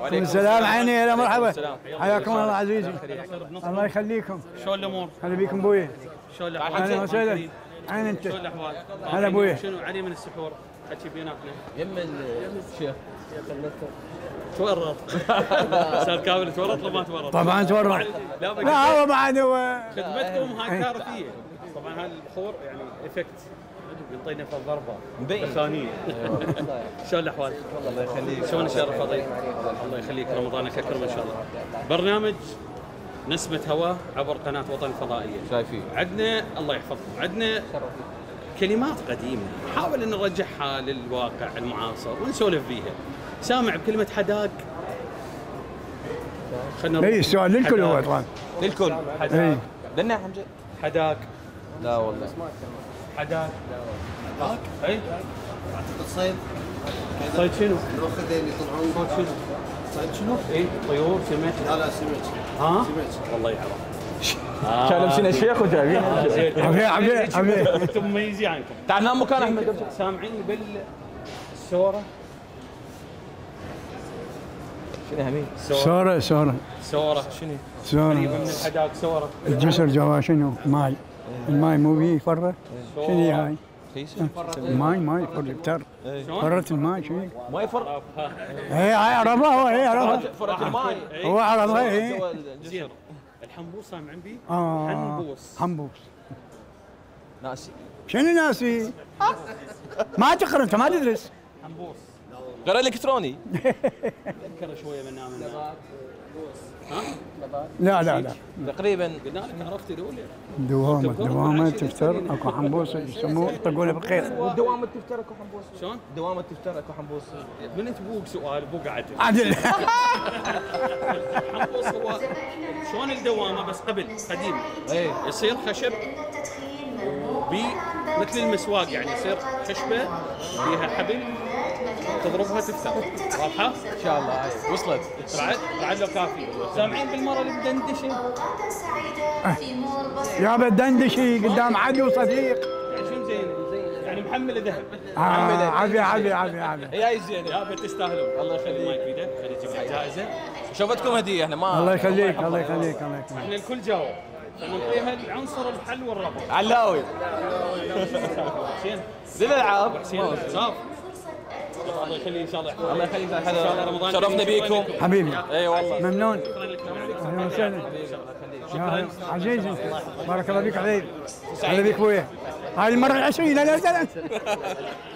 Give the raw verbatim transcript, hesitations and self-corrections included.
السلام عيني يا مرحبا. حياكم الله عزيزي. الله يخليكم. شلون الامور؟ هلا بيكم ابوي. شلون الاحوال؟ اهلا وسهلا. عين انت. شلون الاحوال؟ هلا ابوي. شنو علي من السحور؟ حكي بيناتنا. يم الشيخ تورط. استاذ كامل تورط ولا ما تورط؟ طبعا تورط. لا هو بعد هو خدمتكم هاي كارثيه. طبعا هاي البخور يعني افكت يعطينا في الضربه ثانيه. شلون الاحوال؟ الله يخليك. شلون الشرف فضيل؟ الله يخليك رمضانك اكرم ان شاء الله. برنامج نسمة هواء عبر قناة وطن الفضائية. شايفين. عندنا الله يحفظكم، عندنا كلمات قديمة نحاول ان نرجعها للواقع المعاصر ونسولف فيها. سامع بكلمة حداق؟ خلينا اي السؤال للكل هو طبعا. للكل. اي لنا حمزه. حداق. لا والله. حداق. حداق؟ اي الصيد صيد شنو؟ الوخدين اللي يطلعون صيد شنو؟ صيد شنو؟ اي طيور سمك. لا لا سمك ها؟ سمك والله يعرف. كان لابسين الشيخ وجايبين. عفيه عفيه عفيه. انتم مميزين عنكم. تعال نام مكان احمد. سامعين بالسوره؟ شنو همين؟ سورة سورة سوره شنو؟ سورة قريبه من الحداق سوره. الجسر جوا شنو؟ ماي. الماي مو بيه فرة. شنو هي هاي؟ الماي ماي فرة بتر. فرة الماي شنو؟ ما يفرق. اي هاي عرفها هو اي عرفها. فرق الماي. هو عرفها اي. زين الحنبوس سامعين بيه؟ اه حنبوس. حنبوس. ناسي. شنو ناسي؟ ما تقرا انت ما تدرس. حنبوس. غير الكتروني. ذكر شويه منا منا. ها؟ لا لا لا تقريبا. قلنا لك عرفت الاولى. دوامة دوامة تفتر اكو حنبوس يسموه يطقونه بالخيط. والدوامة تفتر اكو حنبوس. شلون؟ دوامة تفتر اكو حنبوس. من انت بوق سؤال بوق عدل. عدل. الحنبوس هو شلون الدوامه بس قبل قديم. اي يصير خشب وبي مثل المسواق يعني يصير خشبه فيها حبل تضربها تفتر. واضحه؟ ان شاء الله. وصلت. بعد بعد لو كافي. سامعين بالمره اللي بدندشه؟ يا بدندشي قدام عدو صديق. يعني شنو زين؟ يعني محمله ذهب. آه عافية عافية عافية عافية. هي هاي الزينه. يا تستاهلون. الله يخلي ما يفيده. خلي تجيب لك جائزه. شوفتكم هديه احنا ما. الله يخليك الله يخليك الله يخليك. احنا الكل جاوب. نعطيها العنصر الحل والربط. علاوي. حسين. للالعاب. حسين صاف. الله يخلي ان شاء الله يحفظك. الله يخليك. ان شاء الله رمضان شرفنا بيكم. حبيبي اي والله. ممنون. شكرا لك. اهلا وسهلا. يا عزيزي بارك الله فيك حبيبي. هلا بيك ابويا. هاي المرة العشرين لا لا لا.